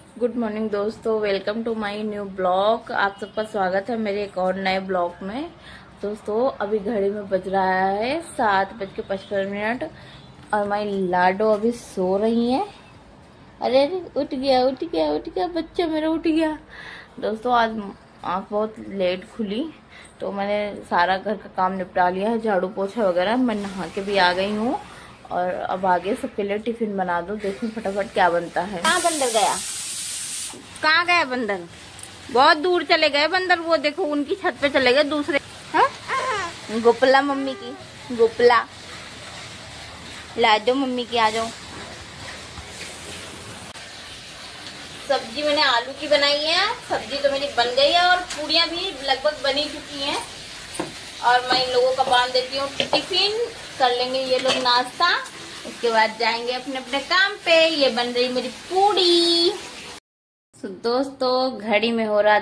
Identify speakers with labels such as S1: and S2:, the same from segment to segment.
S1: Good morning दोस्तों, welcome to my new blog. आप सबका स्वागत है मेरे एक और नए ब्लॉग में। दोस्तों अभी घड़ी में बज रहा है 7:55 और हमारी लाडो अभी सो रही है। अरे अरे उठ गया उठ गया उठ गया, बच्चा मेरा उठ गया। दोस्तों आज आँख बहुत लेट खुली तो मैंने सारा घर का काम निपटा लिया है, झाड़ू पोछा वगैरह। मैं नहा के भी आ गई हूँ और अब आगे सबके लिए टिफिन बना दो। देखो फटाफट क्या बनता है। कहाँ बंदर गया, कहाँ गए बंदर? बहुत दूर चले गए बंदर। वो देखो उनकी छत पे चले गए दूसरे। है गोपला मम्मी की, गोपला ला जाओ मम्मी की, आ जाओ। सब्जी मैंने आलू की बनाई है। सब्जी तो मेरी बन गई है और पूड़ियाँ भी लगभग बनी चुकी हैं। और मैं इन लोगों का बांध देती हूँ टिफिन, कर लेंगे ये लोग नाश्ता, उसके बाद जाएंगे अपने अपने काम पे। ये बन रही मेरी पूड़ी। तो दोस्तों घड़ी में हो रहा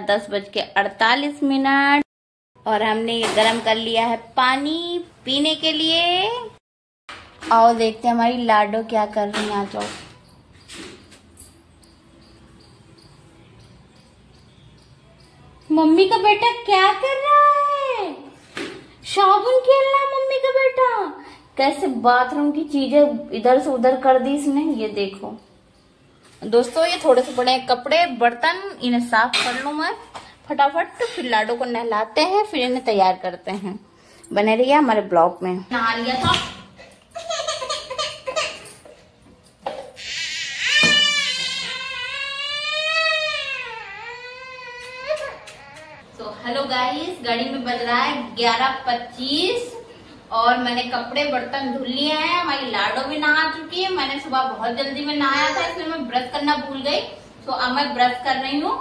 S1: 10:48 और हमने ये गरम कर लिया है पानी पीने के लिए। आओ देखते हैं हमारी लाडो क्या कर रही है। आ जाओ। मम्मी का बेटा क्या कर रहा है? साबुन खेल रहा मम्मी का बेटा। कैसे बाथरूम की चीजें इधर से उधर कर दी इसने, ये देखो। दोस्तों ये थोड़े से बड़े कपड़े बर्तन, इन्हें साफ कर लूं मैं फटाफट, फिर लाडो को नहलाते हैं, फिर इन्हें तैयार करते हैं। बने रहिए हमारे ब्लॉग में। नहा लिया था। तो हेलो गाइस, गाड़ी में बज रहा है 11:25 और मैंने कपड़े बर्तन धुल लिए हैं। हमारी लाडो भी नहा चुकी है। मैंने सुबह बहुत जल्दी में नहाया था इसलिए मैं ब्रश करना भूल गई, तो अब मैं ब्रश कर रही हूँ।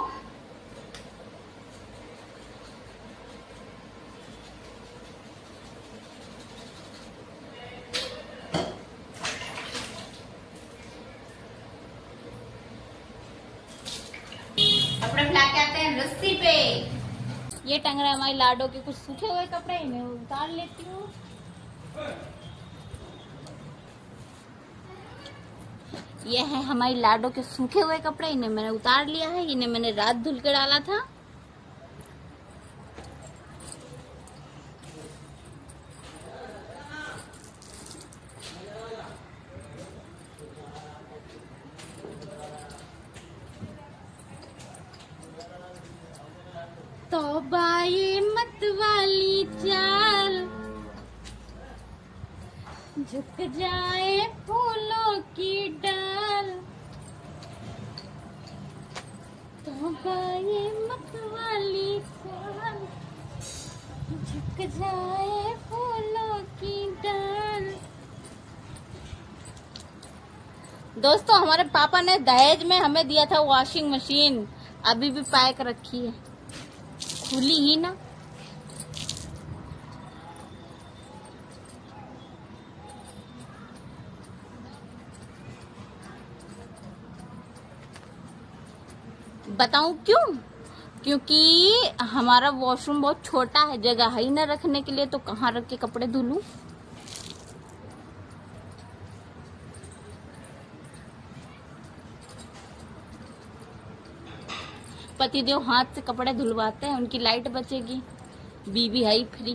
S1: कपड़े फैला के आते हैं रस्सी पे। ये टंग रहा है हमारी लाडो के कुछ सूखे हुए कपड़े, इन्हें उतार लेती हूँ। ये है हमारी लाडो के सूखे हुए कपड़े, इन्हें मैंने उतार लिया है। इन्हें मैंने रात धुल के डाला था। तौबा ये मत वाली चाल, झुक जाए फूलों की डाल। तौबा ये मत वाली चाल, झुक जाए फूलों की डाल। दोस्तों हमारे पापा ने दहेज में हमें दिया था वॉशिंग मशीन, अभी भी पैक रखी है, खुली ही ना। बताऊं क्यों? क्योंकि हमारा वॉशरूम बहुत छोटा है, जगह ही ना रखने के लिए, तो कहाँ रख के कपड़े धुलूं। पतिदेव हाथ से कपड़े धुलवाते हैं, उनकी लाइट बचेगी। बीबी है फ्री।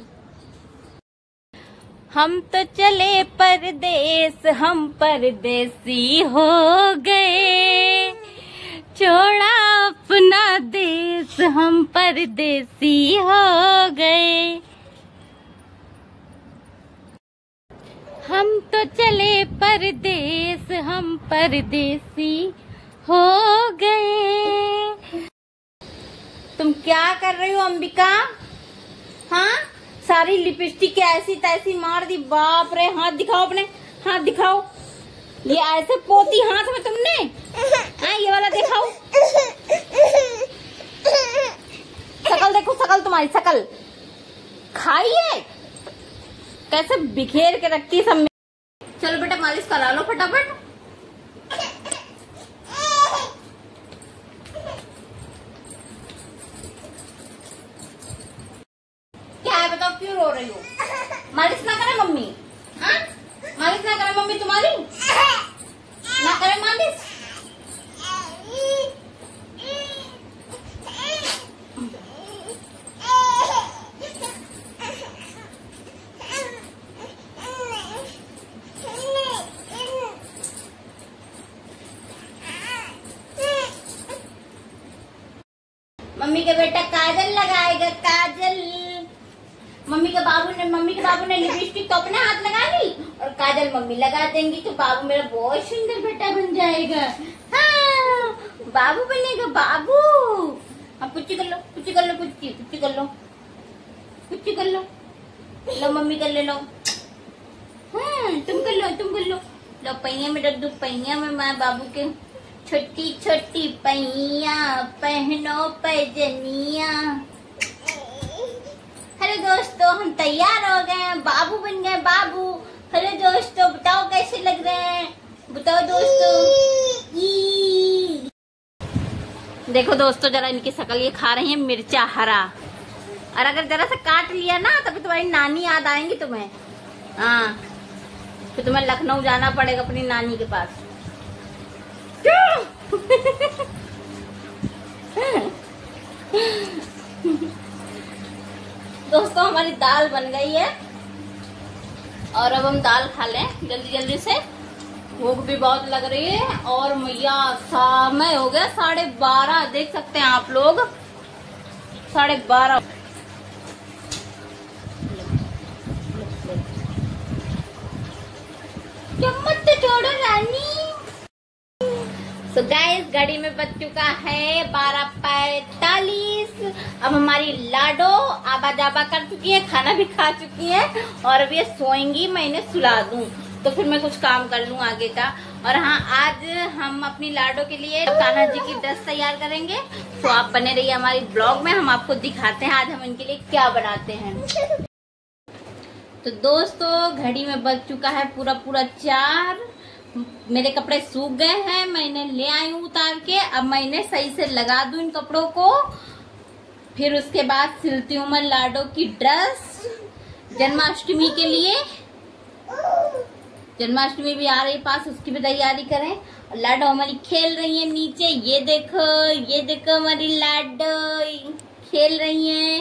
S1: हम तो चले परदेस, हम परदेसी हो गए, छोड़ा अपना देश, हम परदेसी हो गए। हम तो चले परदेस, हम परदेसी हो गए। तुम क्या कर रही हो अंबिका? हाँ सारी लिपस्टिक ऐसी तैसी मार दी। बाप रे, हाथ दिखाओ अपने, हाथ दिखाओ। ये ऐसे पोती हाथ में तुमने? हाँ ये वाला दिखाओ। शकल देखो, शकल तुम्हारी शकल खाई है, कैसे बिखेर के रखती है सब में। चलो बेटा मालिश करा लो फटाफट। क्या है बताओ, क्यों रो रही हो? मालिश ना करे मम्मी? हाँ मालिश ना करे मम्मी तुम्हारी? ना करे मालिश? मम्मी का बेटा काजल लगाएगा, काजल। मम्मी के बाबू ने लिपस्टिक तो अपने हाथ लगा ली और काजल मम्मी लगा देंगी तो बाबू मेरा बहुत सुंदर बेटा बन जाएगा। हाँ, बाबू बनेगा बाबू। अब पुच्ची कर लो, पुच्ची कर लो, पुच्ची कर लो, पुच्ची कर लो। लो मम्मी कर ले लो। तुम कर लो, तुम कर लो। लो पहिया में रख दो, पहिया में माँ बाबू के। छोटी छोटी पहिया पहनो पैजनिया। हेलो दोस्तों, हम तैयार हो गए हैं, बाबू बन गए बाबू। हेलो दोस्तों, बताओ कैसे लग रहे हैं, बताओ दोस्तों। देखो दोस्तों, जरा इनकी शक्ल ये खा रही है मिर्चा हरा, और अगर जरा सा काट लिया ना तो तुम्हारी नानी याद आएंगी तुम्हें। हाँ, फिर तुम्हें लखनऊ जाना पड़ेगा अपनी नानी के पास। दोस्तों, हमारी दाल बन गई है और अब हम दाल खा लें जल्दी जल्दी से, भूख भी बहुत लग रही है। और मैया समय हो गया 12:30, देख सकते हैं आप लोग 12:30। चम्मच तो छोड़ो रानी। So guys, घड़ी में बज चुका है 12:45। अब हमारी लाडो आबा जाबा कर चुकी है, खाना भी खा चुकी है और अब ये सोएंगी, मैं इन्हें सुला दूं तो फिर मैं कुछ काम कर लूं आगे का। और हाँ, आज हम अपनी लाडो के लिए कान्हा जी की ड्रेस तैयार करेंगे, तो आप बने रहिए हमारी ब्लॉग में, हम आपको दिखाते हैं आज हम इनके लिए क्या बनाते हैं। तो दोस्तों, घड़ी में बज चुका है पूरा 4। मेरे कपड़े सूख गए हैं, मैं इन्हें ले आई हूँ उतार के। अब मैं इन्हें सही से लगा दूं इन कपड़ों को, फिर उसके बाद सिलती हूँ मैं लाडो की ड्रेस जन्माष्टमी के लिए। जन्माष्टमी भी आ रही पास, उसकी भी तैयारी करें। और लाडो हमारी खेल रही है नीचे, ये देखो हमारी लाडो खेल रही है।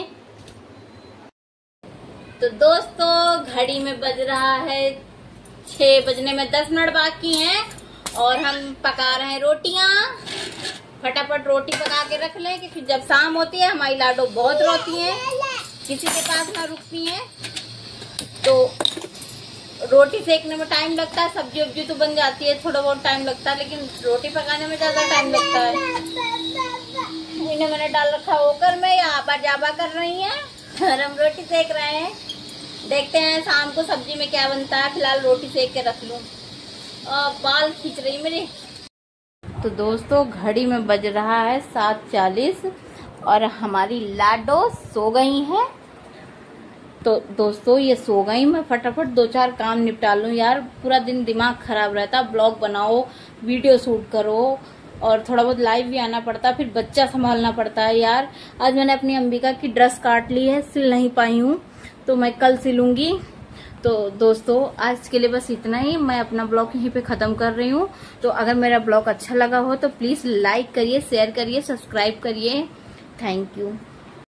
S1: तो दोस्तों, घड़ी में बज रहा है 6 बजने में 10 मिनट बाकी हैं और हम पका रहे हैं रोटियां। फटाफट रोटी पका के रख लें, क्योंकि जब शाम होती है हमारी लाडो बहुत रोती है, किसी के पास ना रुकती हैं। तो रोटी सेकने में टाइम लगता है, सब्जी वब्जी तो बन जाती है, थोड़ा बहुत टाइम लगता है, लेकिन रोटी पकाने में ज्यादा टाइम लगता है। इन्हें मैंने डाल रखा होकर में आबा जाबा कर रही है और हम रोटी सेक रहे हैं। देखते हैं शाम को सब्जी में क्या बनता है, फिलहाल रोटी सेक के रख लूं। बाल खींच रही मेरे। तो दोस्तों, घड़ी में बज रहा है 7:40 और हमारी लाडो सो गई है। तो दोस्तों, ये सो गई, मैं फटाफट 2-4 काम निपटा लूं यार, पूरा दिन दिमाग खराब रहता, ब्लॉग बनाओ, वीडियो शूट करो और थोड़ा बहुत लाइव भी आना पड़ता, फिर बच्चा संभालना पड़ता है यार। आज मैंने अपनी अंबिका की ड्रेस काट ली है, सिल नहीं पाई हूँ, तो मैं कल सिलूंगी। तो दोस्तों, आज के लिए बस इतना ही, मैं अपना ब्लॉग यहीं पे ख़त्म कर रही हूँ। तो अगर मेरा ब्लॉग अच्छा लगा हो तो प्लीज़ लाइक करिए, शेयर करिए, सब्सक्राइब करिए। Thank you.